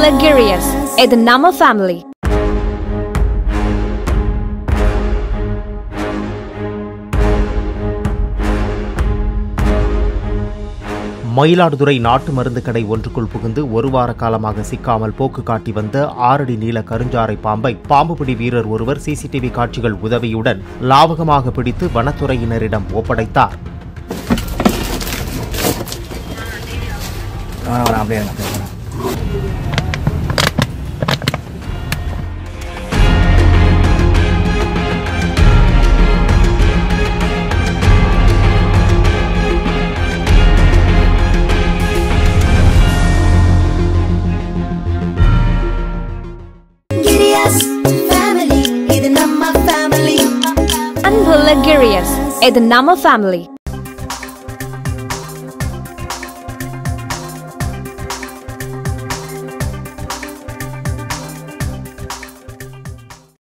unbiased. இது நம்ம family. Mayiladuthurai நாட்டு மருந்து கடை ஒன்றுக்குள் புகுந்து ஒரு வார காலமாக சிக்காமல் போக்கு காட்டி வந்த 6 அடி நீள கருஞ்சாறை பாம்பை பாம்புபிடி வீரர் ஒருவர் சிசிடிவி காட்சிகள் உதவியுடன் லாவகமாக பிடித்து வனத்துறையினரிடம் ஒப்படைத்தார். unbiased. இது நம்ம family.